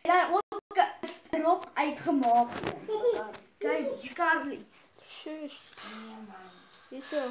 dan ook een rok uitgemaakt. Kijk, Carly. Shush. Hier zo.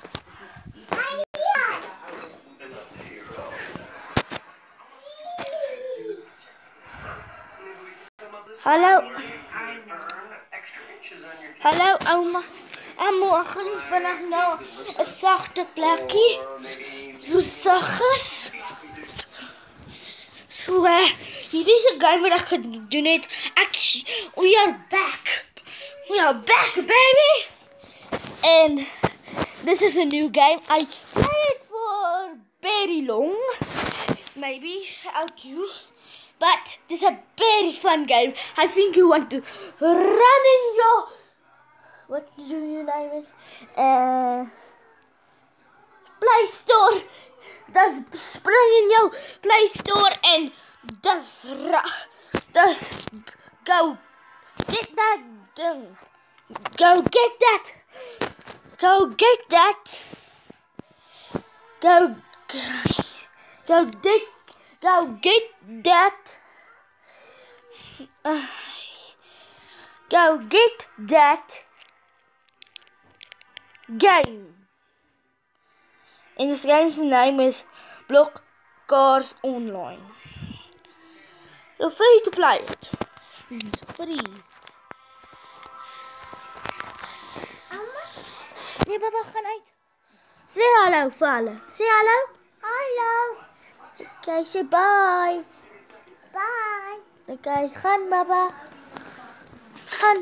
Hallo. Hallo oma. En morgen vanaf nou een zachte plekje. Zo zachtjes. So hier is een game wat ik gedoen het. We are back. We are back, baby. And this is a new game. I played for very long. Maybe out you. But this is a very fun game. I think you want to run in your... What do you name it? Play Store. Just spring in your Play Store and just go get that thing. Go get that. Go get that. Go get that. Go get that game. And this game's name is Block Cars Online. You're free to play it. It's free. Nee, papa, gaan uit. Say hallo, Fale. Say hallo. Hallo. Okay, say bye. Bye. Okay, gaan, papa. Gaan.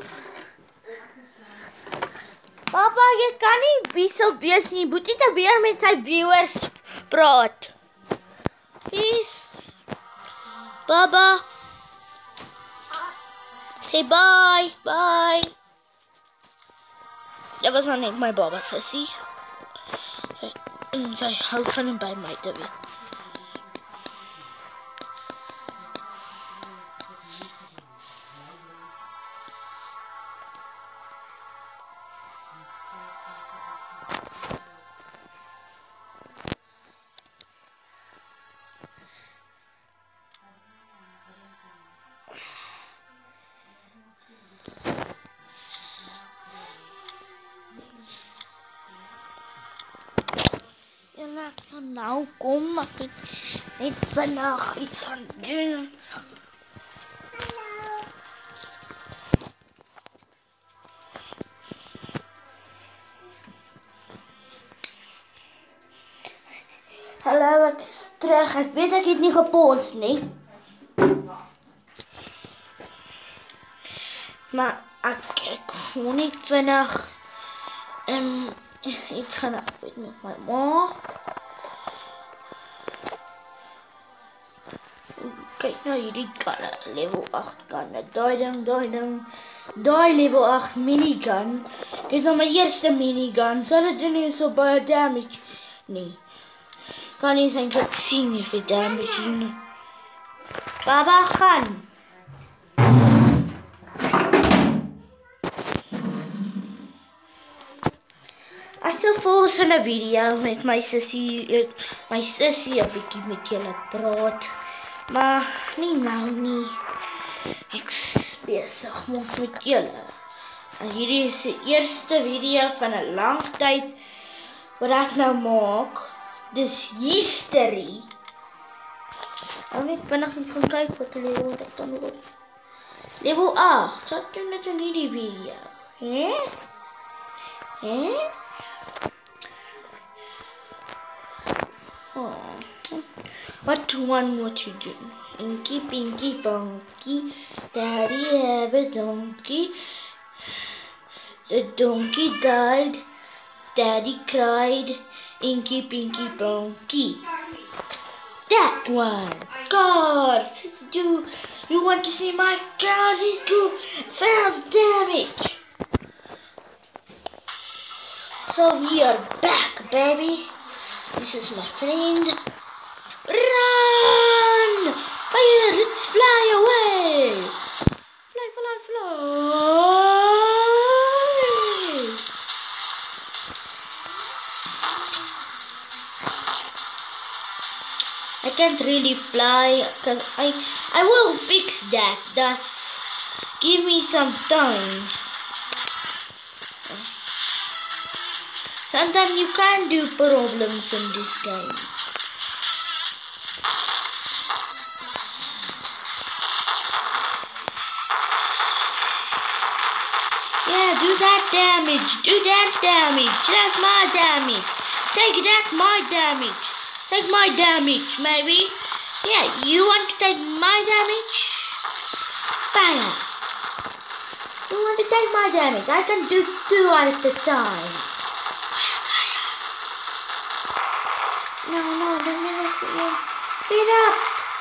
Papa, jy kan nie so wees nie. Moet nie te weer met sy viewers praat. Please. Baba. Say bye. Bye. Dat was nou net my baba, sissie. Sy hou van hom by my te wees. En ek sal nou kom, ek het net vandag iets gaan doen. Hallo, ek is terug. Ek weet ek het nie gepost nie. Maar ek moet nie vinnig iets gaan uit met my ma. Kyk nou hierdie kanne, level 8 kanne. Daai level 8 minigun. Dit is nou my eerste minigun. Sal dit nie so baie damage nie. Kan nie eens eintlik sien of dit damage doen. Baba, gaan. Ek sal volgende video met my sussie 'n bietjie met julle praat. Maar nie nou nie. Ek is besig mos met julle. En hierdie is die eerste video van 'n lang tyd wat ek nou maak. Dis history. Ek net vinnig eens gaan kyk wat die level wat ek dan word. Level 8. Wat doen dit in hierdie video? What one what you do? Inky, Pinky, Punky, Daddy have a donkey. The donkey died, Daddy cried, Inky, Pinky, Punky. That one! Cars! You want to see my cars? He's good. Fast damage! So we are back, baby. This is my friend. Run! Fire, let's fly away! Fly, fly, fly! I can't really fly. reply because I will fix that. Just give me some time. Sometimes you can't do problems in this game. Yeah, do that damage. Do that damage. That's my damage. Take that, my damage. Take my damage, maybe. Yeah, you want to take my damage? Fire. You want to take my damage? I can do 2 at a time. Fire. No, don't never see you. Get up.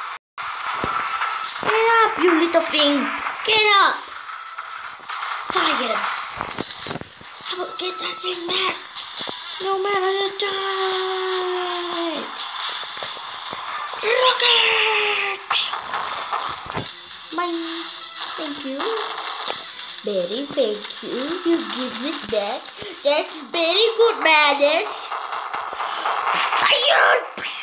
Get up, you little thing. Get up. Fire. How about get that thing back? No matter the time. Rocket! Mine. Thank you. Very thank you. You give it back. That's very good manners. Fire!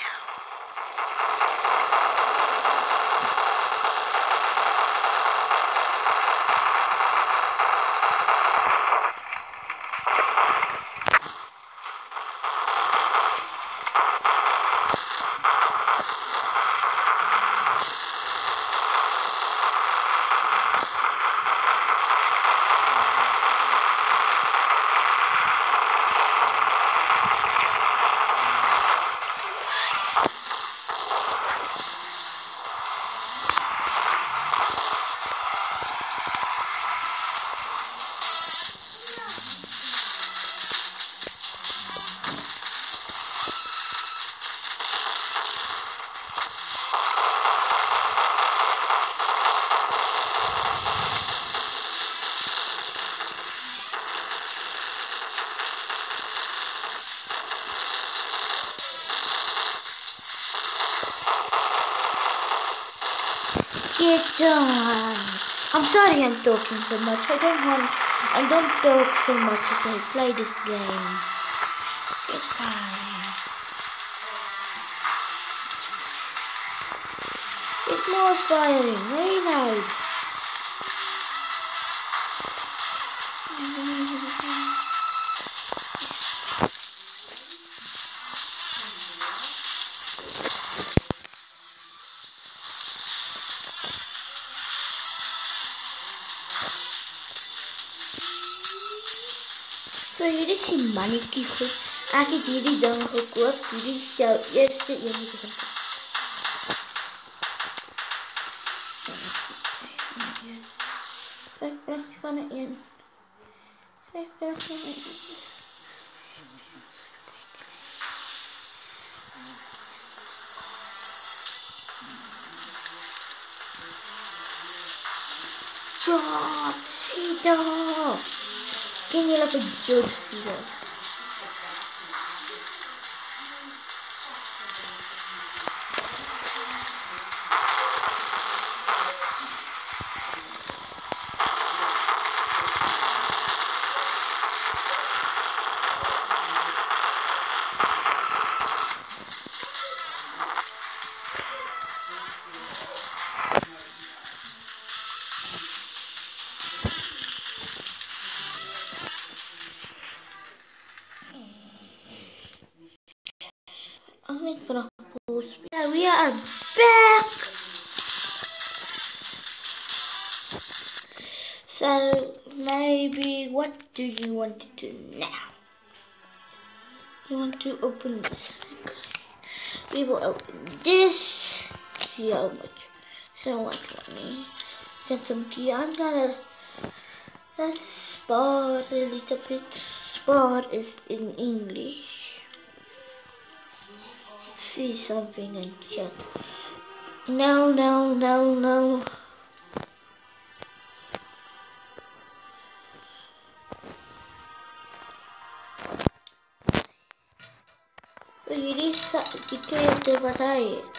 Get done. I'm sorry I'm talking so much. I don't talk so much as I play this game. Get fine. Get more firing. Very nice. So hierdie is die mannetjie goed. Ek het hierdie ding gekoop. Hierdie is jou eerste een. Vijf brugjes van een 1. 5 brugjes van een 1. Jot, zie dat. Ken jullie even Jot zien? I'm for a post. Yeah, we are back. So maybe what do you want to do now? You want to open this? Okay. We will open this. See how much. So much money. Get some key. I'm gonna let's spar a little bit. Spar is in English. See something in chat. No. So hierdie die keer wat hy het.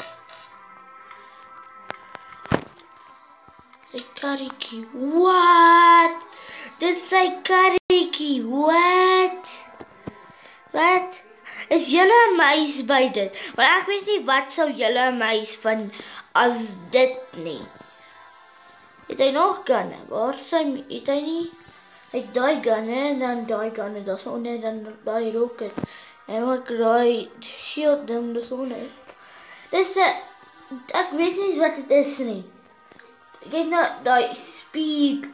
Sy karretjie. What? Dis sy karretjie. What? is julle meis by dit? Want ek weet nie wat sou julle meis van as dit nie. Het hy nog gunne? Waar is hy? Het hy nie? Hy het daai gunne en dan daai gunne, daar is onder dan daai rocket. En ook daai shield ding, daar is onder. Dis ek weet nie wat dit is nie. Ek het nou daai speed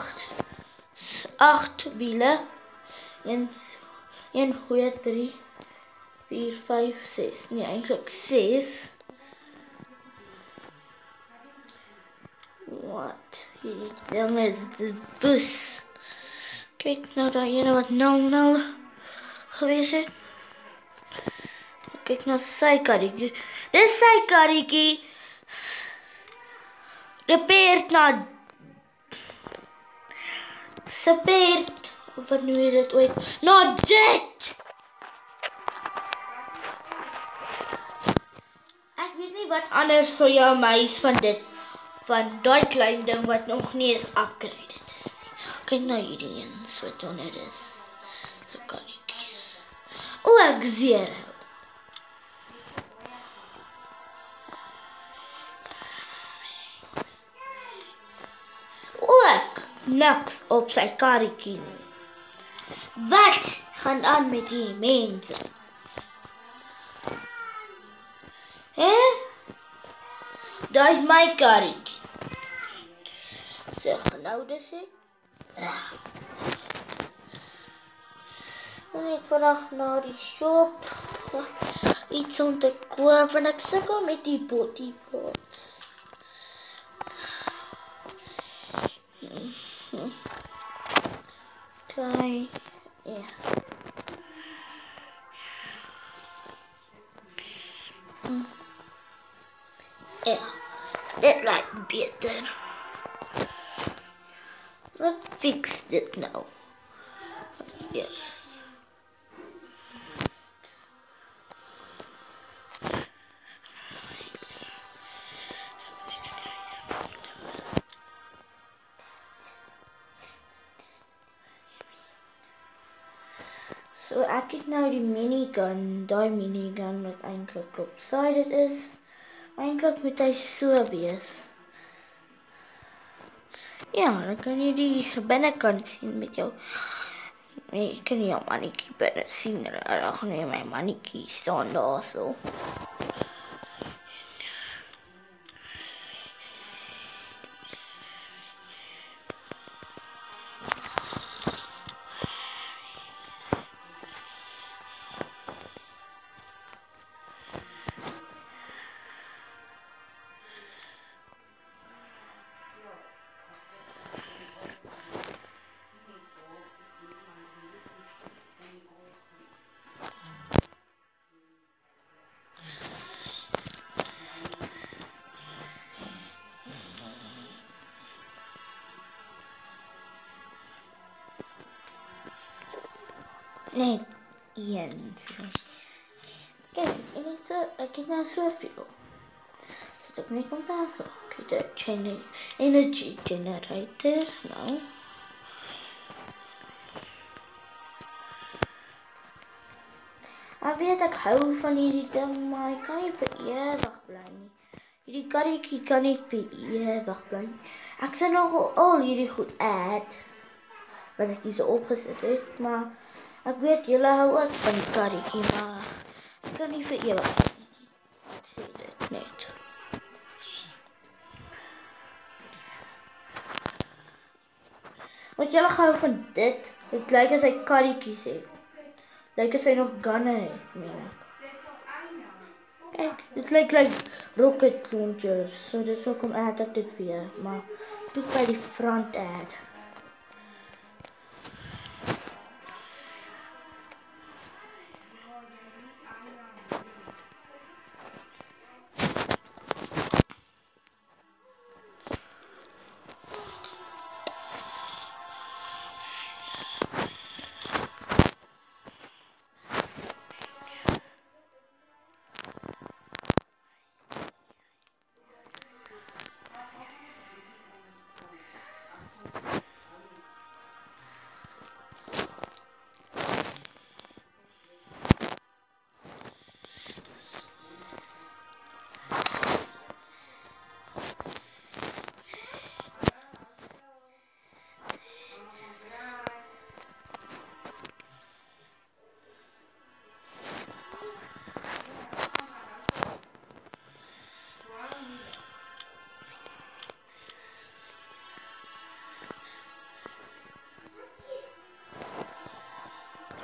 8 wiele. 1, 2, 3, 4, 5, 6. Nee, eintlik 6. Wat? Hierdie ding is bus. Kyk nou daai ene wat 0 gewees het. Kyk nou sy karretjie. Dis sy karretjie. Repaired na Sepeerd. Of wat noem jy dit ooit? Na dit! Ek weet nie wat anders sou jou meis van dit. Van daai klein ding wat nog nie eens upgraded is nie. Kyk nou hierdie eens wat onder is. So karretjies. O, ek zero. Ook niks op sy karretjie nie. Wat gaan aan met die mense? Daar is my karretjie. Zeg nou dis ek. En ek vanaf na die shop iets om te koop en ek sukkel met die body pots. Okay, ja. Ja, dit lijkt beter. Wat fix dit nou? Yes. So ek het nou die minigun, daai minigun wat eintlik lopsided is. Eintlik moet hy so wees. Ja, dan kan jy die binnekant sien met jou. Nee, ek kan nie jou mannetjie binne sien. Ag nee, my mannetjie staan daar so. Nee, eens. Kijk, ik heb nou zoveel. Zit ook niet op daar zo. Kijk, de energy generator. Nou. Ik weet, ik hou van hierdie ding, maar ik kan niet voor eeuwig blijven. Hierdie karretjie kan niet voor eeuwig blijven. Ik zou nog al hierdie goed uit. Wat ik hier zo opgezet heb, maar... Ek weet, julle hou ook van die karretjie, maar ek kan nie vir ewig nie. Ek sê dit net. Want julle hou van dit. Het lyk as hy karretjies het. Lyk as hy nog gunne het, meen ek. Kijk, dit lyk rocket launchers. So dit is ook om add ek dit weer, maar doe by die front add.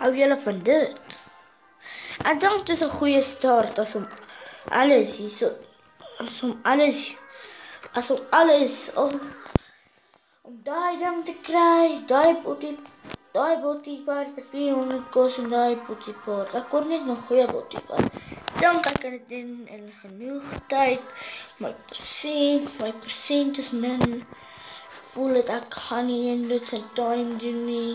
Hou julle van dit? Ek dink dit is 'n goeie start as om alles hierso om daai ding te kry, daai bottiepaard vir 400 kos en daai bottiepaard. Ek kon net nog goeie bottiepaard. Dink ek kan dit doen in genoeg tyd. My persent is min. Voel dat ek gaan nie in dit in time doen nie.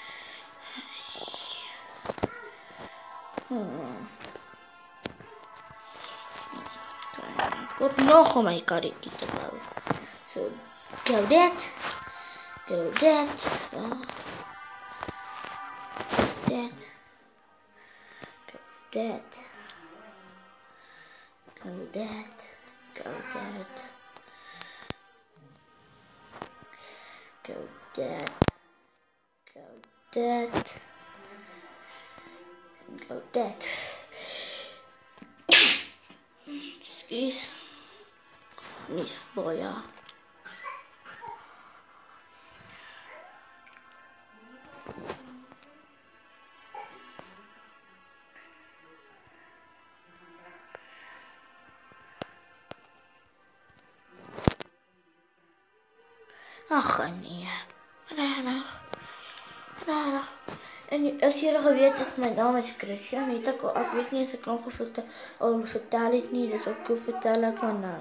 Ek word nog om my karretjie te bou. So, go that. Go that. Go that. Go that. Go that. Go that. Go that. Go that. Go that. Excuse. Miss Boya. Ach nee, rarig. En as jy geweet het my naam is Christian, het ek weet nie as ek nog vertel het nie, dus ook hoe vertel ek maar nou.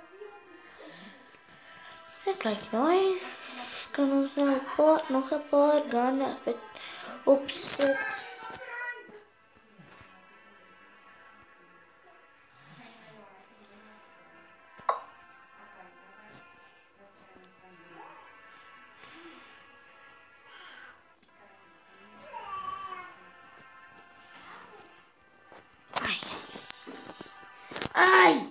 Dit lyk nice. Kan ons nou nog 'n paar dan even opsit. Ai!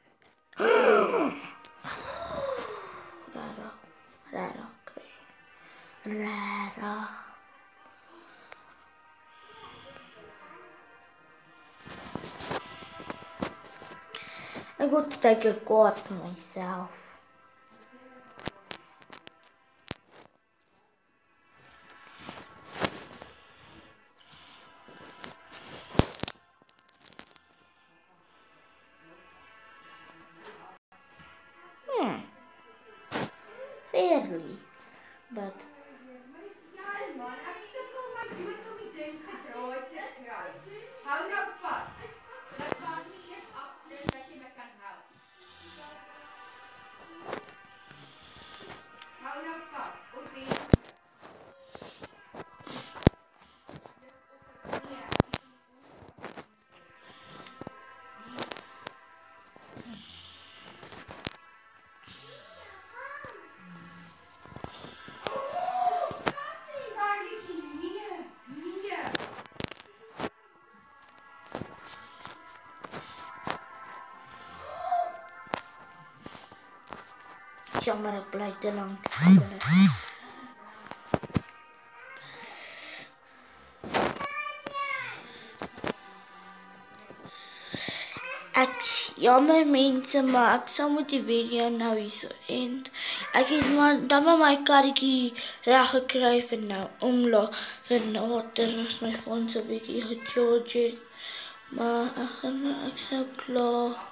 Rarig. I got to take a card for myself. Fairly, but Hou nou vas. Dat maak nie eers afklim dat jy my kan help. Hou nou vas. Okay. jammer ek bly te lank. Jammer mense, maar ek sal moet die video nou hierso end. Ek het maar dan my karretjie reg gekry vir nou omlaag vir later as my foon so 'n bietjie gecharge het. Maar ek sou klaar.